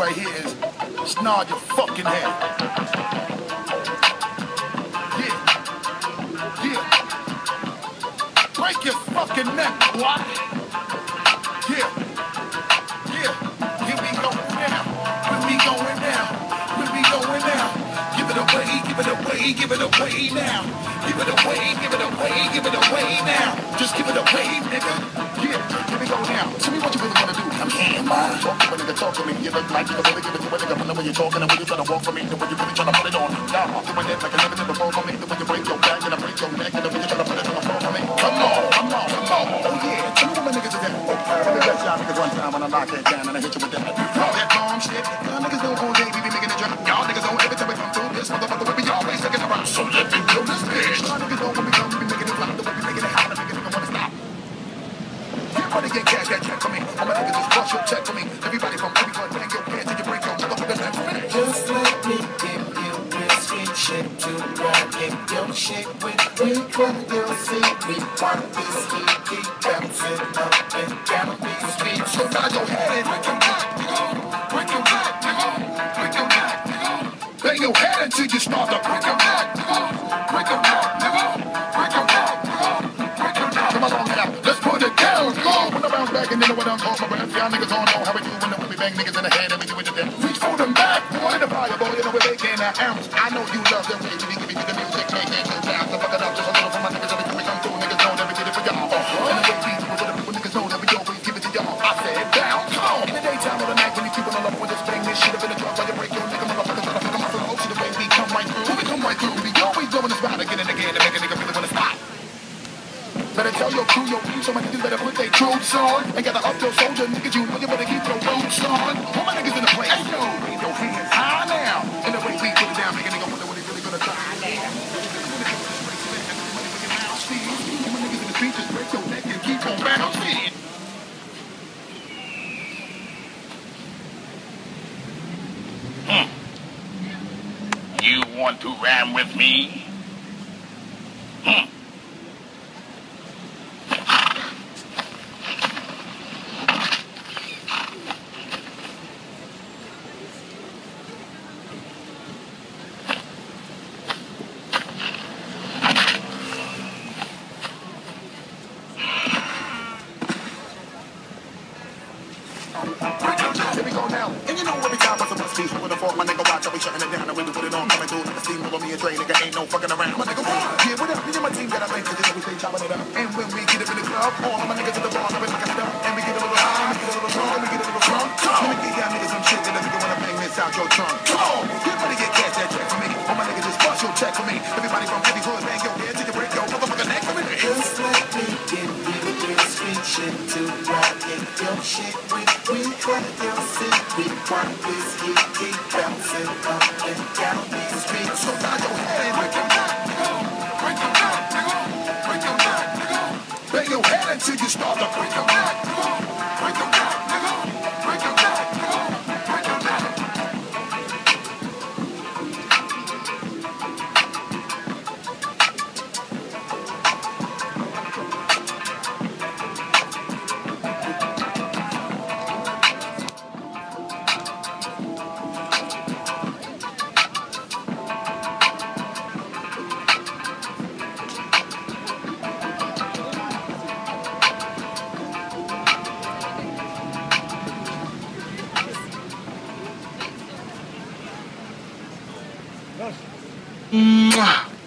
right here is snarl your fucking head. Yeah. Yeah. Break your fucking neck, boy. Yeah. Yeah. Here we go now. Where we going now? Where we going now? Give it away, give it away, give it away now. Give it away, give it away, give it away now. Just give it away, nigga. Yeah, here we go now. Tell me what you really wanna do. I'm here, man. Talk to a nigga, talk to me. You look like you can really give it to a nigga from the way you're talking and when you try to walk for me, the way you really trying to put it on. Nah, I'm doing it like I never did before for me. The way you break your back and I break your neck and the way you try to put it on the floor for me. Come on, come on, come on. Oh yeah, tell me what my niggas is at. Let me bless y'all niggas one time when I lock it down and I hit you with that. All that calm shit. Y'all niggas know all day we be making it drop. Y'all niggas know every time we come through this motherfucker we be always taking around. So let me kill this bitch. Y'all niggas know when we come we be making it flop. The way we making it hot, the nigga wanna stop. Everybody get cash, that check for me. All my niggas just bust your check for me. Everybody from everywhere, bang your head till you break your motherfucker neck for me. Just let me give you this sweet shit to rock in your shit with me. When you'll see me want this heat, keep bouncing up and down these streets. So nod your head and break your back, nigga. Break your back, nigga. Break your back, nigga. Bang your head until you start to break your back, nigga. Break your back, nigga. Break your back, nigga. Break your back. Come along now, let's put it down, go. When I bounce back and then when I'm caught my breath, y'all niggas don't know how we do when we bang niggas in the head and we do it to them. Reach for them back, boy, in the fire, boy, you know we're making an ounce. I know you love the way we give you the music, making you down. So fuck it up just a little for my niggas every time we come through. Niggas know that we did it for y'all. And the way we do it for the people, niggas know that we always give it to y'all. I said down, come. In the daytime or the night when you keep on up with this bang, this shit up in the truck while you break your nigga motherfuckers try to fuck 'em off the road. See the way we come right through. When we come right through, we always go in the spot again and again to make a nigga really wanna stop. Better tell your crew, your crew, so my niggas better put their troops on. Ain't gotta up your soldier, niggas, you know you better keep your boots on. All my niggas in the place, yo, wave your hands high now. And the way we put it down, make a nigga wonder what he really gonna try now. All my niggas in the street, just break your neck and keep on bouncing. You want to ram with me? Here we go now. And you know every time was a must be. With a fork, my nigga watch, I'll be shutting it down. And when we put it on, coming through like a steam over me and Dre, nigga ain't no fucking around. My nigga, what? Yeah, what up? Me and my team got our things to do. We stay chopping it up. And when we get up in the club, all of my niggas in the bar, I'm like a stuff. And we get a little high, we get a little drunk, and we get a little drunk. Let me get y'all niggas some shit that nigga wanna bang this out your trunk. Come on, get ready to get cash that check for me. All my niggas just bust your check for me. Everybody from every hood, bang your head till you break your motherfucking neck for me. Just let me give you this sweet shit to rock in your shit with me. When you'll see me want this heat, keep bouncing up and down these streets. So nod your head and break your back, nigga. Break your back, nigga. Break your back, nigga. Bang your head until you start to break your back, nigga. Break your back, nigga. Break your back, nigga. Break your back. Mwah.